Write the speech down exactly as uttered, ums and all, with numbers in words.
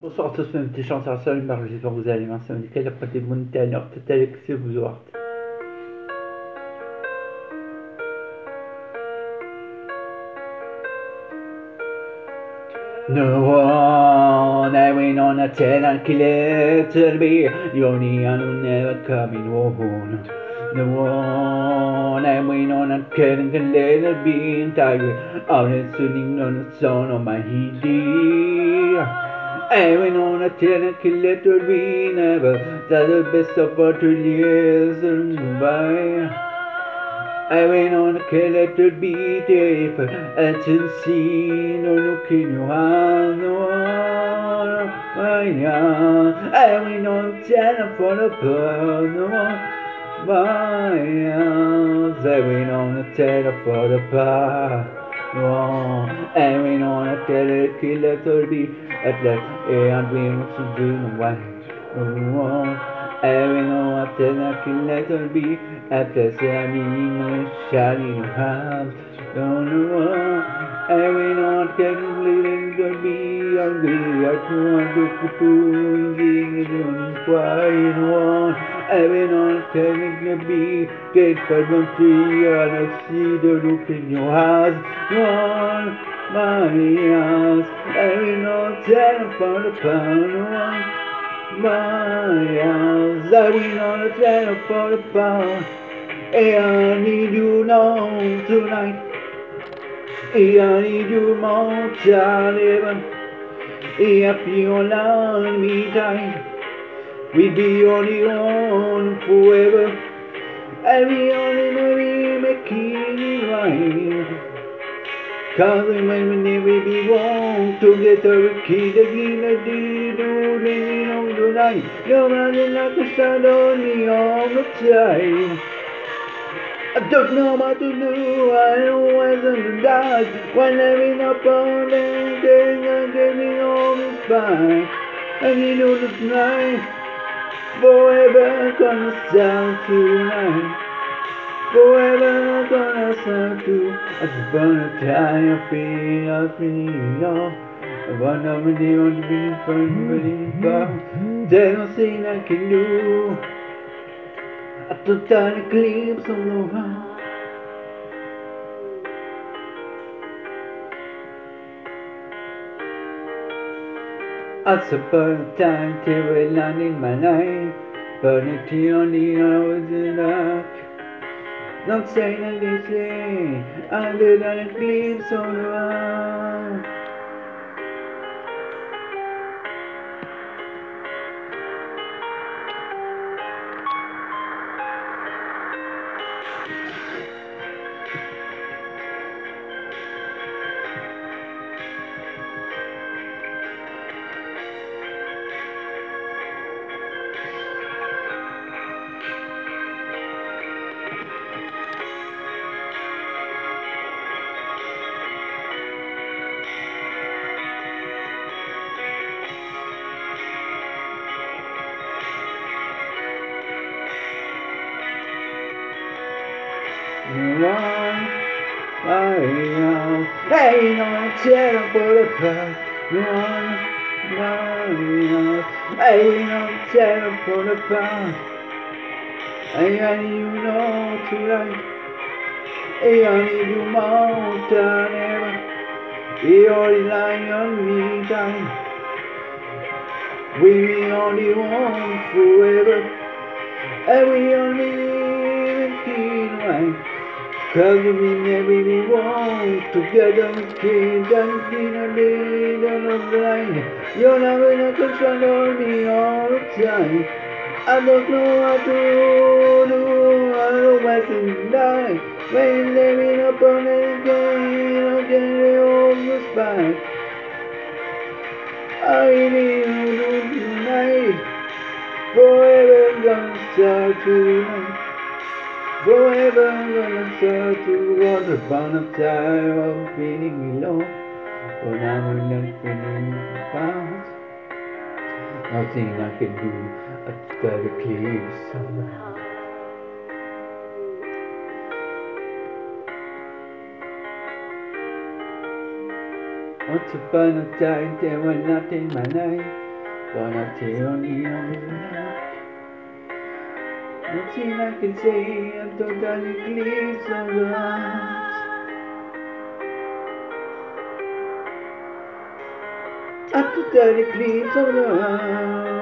Bonsoir à tous, mes petits chanteurs, salut, j'espère que vous allez bien, c'est nickel, après des bonnes talents, peut-être que vous aurez. No one, I win on a ten and kill it to be the only one who never coming home. No one, I win on a ten and kill it be in tiger. All it's sitting on the sound of my heat. I win on a ten and kill it to be never. That's the best of what two years and by. I went on a killer to be deep and to see no look in your eyes, no one. I went on ten for the pearl, no one. My eyes, I went on a ten for the pearl. No, I went on a killer killer to be at last, and we want to do no one. No, I went on a ten killer to be. After seven years, shining hands, don't know. I will not get bleeding to be ugly. I want to keep doing it on quiet one. I will not tell it to be dead for one tree. And I see the look in your eyes, one, my eyes. I will not tell for the pound one. My eyes, I will not tell for the pound. I need you now tonight. I need you more than ever. If you allow me time, we'll be only on forever. I'll be only maybe making it right. Cause we may never be wrong together, we keep the green do living on the night. You're running like a shadow on me all the time. I don't know what to do, I always understand. When living up on anything, I'm getting all this fine. And you know the night, forever gonna sound tonight. Forever gonna sound to I just wanna try I feel I feel y'all. I wanna really want to be fun, really fun. There's nothing I can do. A total eclipse of the world. Once upon a time, till we land in my night, but it only I was in dark. Not saying that they say, under the eclipse of the world. No one, I know, ain't no terror for the past. No one, I know, ain't no terror for the past. I need you know tonight. I need you more than ever. You're relying on me time. We me only want forever. And we only live in teen. Cause we never be wrong together we can't dance in a day down the line. You're never gonna control me all the time. I don't know what to do, I don't know what's in die. When you're living up on it again, I'll get it all the spine. I need you tonight, forever gonna start tonight. Forever I'm gonna start to once upon a time of feeling alone. But I'm not feeling fast. Nothing I can do, I just gotta keep somehow. Once upon a time there was nothing in my life. but I tell you nothing I can say after that eclipse of the heart. After that eclipse of the heart.